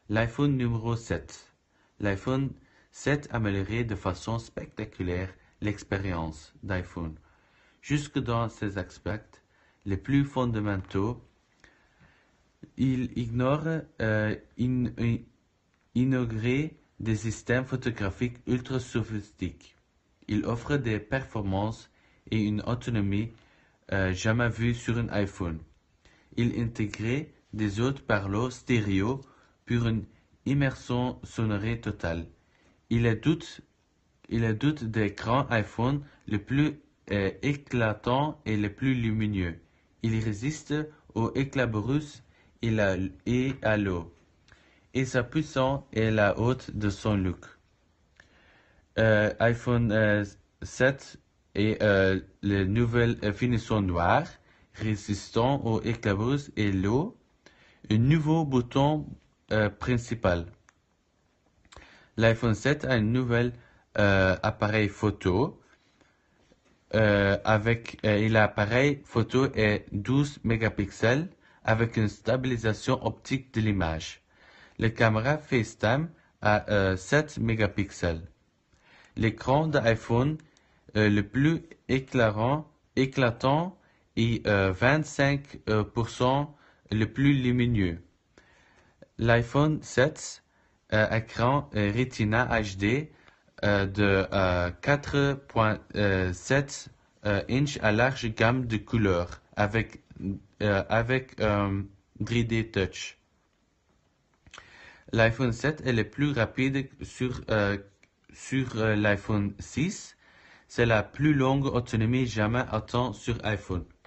L'iPhone numéro 7. L'iPhone 7 améliorait de façon spectaculaire l'expérience d'iPhone. Jusque dans ses aspects les plus fondamentaux, il inaugurait des systèmes photographiques ultra sophistiqués. Il offre des performances et une autonomie jamais vues sur un iPhone. Il intégrait des haute-parleurs stéréo pour une immersion sonore totale. Il est doute des grands iPhones les plus éclatants et les plus lumineux. Il résiste au éclat brusque et à l'eau. Et sa puissance est la haute de son look. iPhone 7 et les nouvelles finitions noires, résistant au éclat brusque et l'eau. Un nouveau bouton principal. L'iPhone 7 a un nouvel appareil photo. L'appareil photo est 12 mégapixels avec une stabilisation optique de l'image. La caméra FaceTime a 7 mégapixels. L'écran de iPhone le plus éclatant est 25% le plus lumineux. L'iPhone 7 écran Retina HD de 4.7 inches à large gamme de couleurs avec 3D Touch. L'iPhone 7 est le plus rapide sur l'iPhone 6. C'est la plus longue autonomie jamais atteinte sur iPhone.